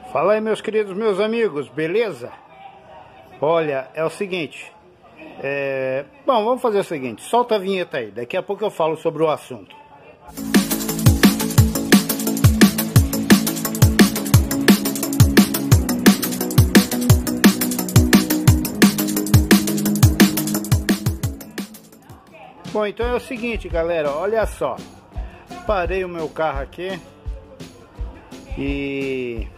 Fala aí, meus queridos, meus amigos, beleza? Olha, é o seguinte, bom, vamos fazer o seguinte, solta a vinheta aí, daqui a pouco eu falo sobre o assunto. Bom, então é o seguinte, galera, olha só, parei o meu carro aqui e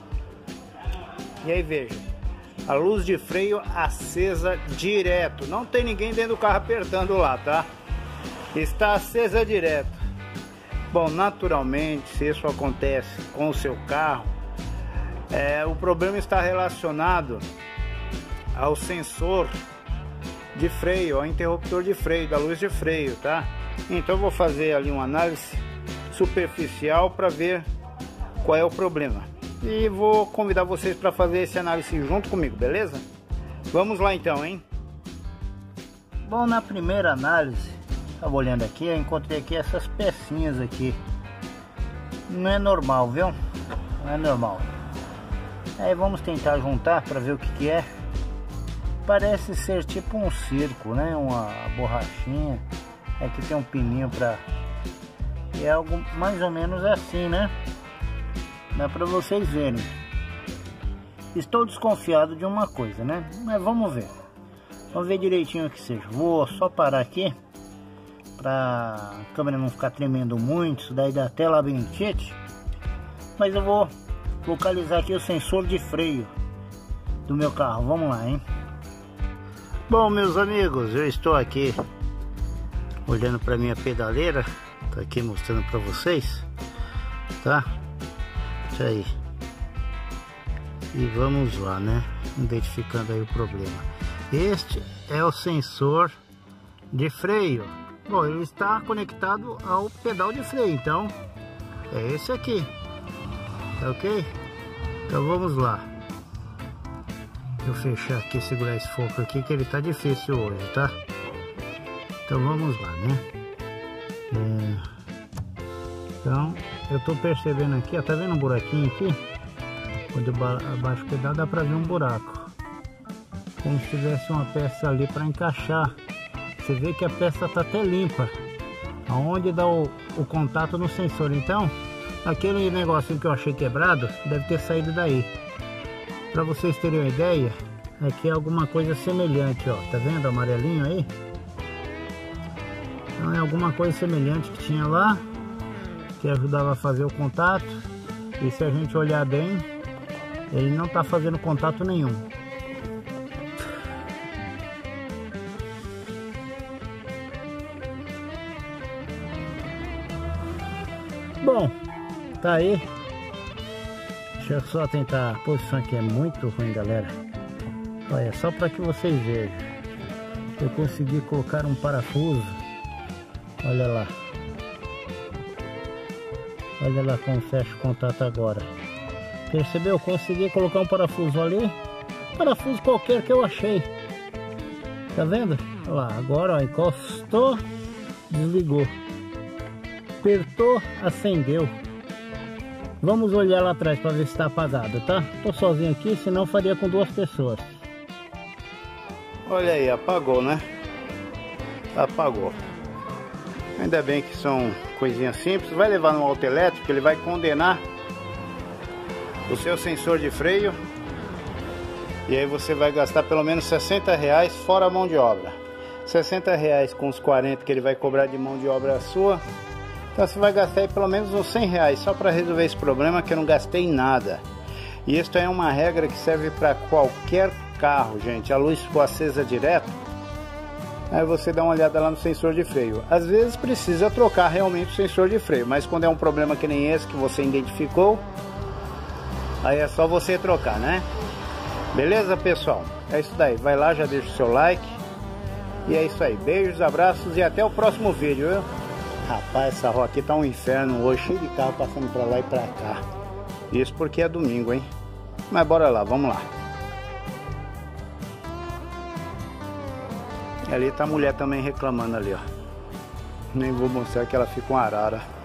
aí veja, a luz de freio acesa direto, não tem ninguém dentro do carro apertando lá, tá? Está acesa direto. Bom, naturalmente, se isso acontece com o seu carro, o problema está relacionado ao sensor de freio, ao interruptor de freio, da luz de freio, tá? Então eu vou fazer ali uma análise superficial para ver qual é o problema. E vou convidar vocês para fazer esse análise junto comigo, beleza? Vamos lá então, hein? Bom, na primeira análise, estava olhando aqui, eu encontrei aqui essas pecinhas aqui. Não é normal, viu? Não é normal. Aí vamos tentar juntar para ver o que é. Parece ser tipo um circo, né? Uma borrachinha. Aqui tem um pininho para... É algo mais ou menos assim, né? Dá para vocês verem. Estou desconfiado de uma coisa, né? Mas vamos ver. Vamos ver direitinho o que seja. Vou só parar aqui para a câmera não ficar tremendo muito. Isso daí dá até labirintite. Mas eu vou localizar aqui o sensor de freio do meu carro. Vamos lá, hein? Bom, meus amigos, eu estou aqui olhando para minha pedaleira. Tô aqui mostrando para vocês, tá? Isso aí. E vamos lá, né? Identificando aí o problema. Este é o sensor de freio. Bom, ele está conectado ao pedal de freio, então é esse aqui, tá ok? Então vamos lá. Vou fechar aqui, segurar esse foco aqui, que ele tá difícil hoje, tá? Então vamos lá, né? Então eu tô percebendo aqui, ó, tá vendo um buraquinho aqui? Quando eu abaixo o pedal dá pra ver um buraco, como se tivesse uma peça ali para encaixar. Você vê que a peça tá até limpa, aonde dá o contato no sensor. Então aquele negocinho que eu achei quebrado deve ter saído daí. Para vocês terem uma ideia, aqui é alguma coisa semelhante, ó, tá vendo amarelinho aí? Então é alguma coisa semelhante que tinha lá, que ajudava a fazer o contato. E se a gente olhar bem, ele não está fazendo contato nenhum. Bom, tá aí. Deixa eu só tentar. A posição aqui é muito ruim, galera. Olha, só para que vocês vejam. Eu consegui colocar um parafuso. Olha lá. Olha lá como fecha o contato agora. Percebeu? Consegui colocar um parafuso ali. Parafuso qualquer que eu achei. Tá vendo? Olha lá, agora ó, encostou, desligou. Apertou, acendeu. Vamos olhar lá atrás para ver se está apagado, tá? Tô sozinho aqui, senão faria com duas pessoas. Olha aí, apagou, né? Apagou. Ainda bem que são coisinhas simples. Vai levar no auto elétrico, ele vai condenar o seu sensor de freio. E aí você vai gastar pelo menos R$60 fora a mão de obra. R$60 com os 40 que ele vai cobrar de mão de obra sua. Então você vai gastar aí pelo menos uns R$100 só para resolver esse problema, que eu não gastei nada. E isso é uma regra que serve para qualquer carro, gente. A luz ficou acesa direto, aí você dá uma olhada lá no sensor de freio. Às vezes precisa trocar realmente o sensor de freio, mas quando é um problema que nem esse que você identificou, aí é só você trocar, né? Beleza, pessoal? É isso daí. Vai lá, já deixa o seu like. E é isso aí. Beijos, abraços e até o próximo vídeo, viu? Rapaz, essa rua aqui tá um inferno hoje, cheio de carro passando pra lá e pra cá. Isso porque é domingo, hein? Mas bora lá, vamos lá. E ali tá a mulher também reclamando ali, ó. Nem vou mostrar que ela fica uma arara.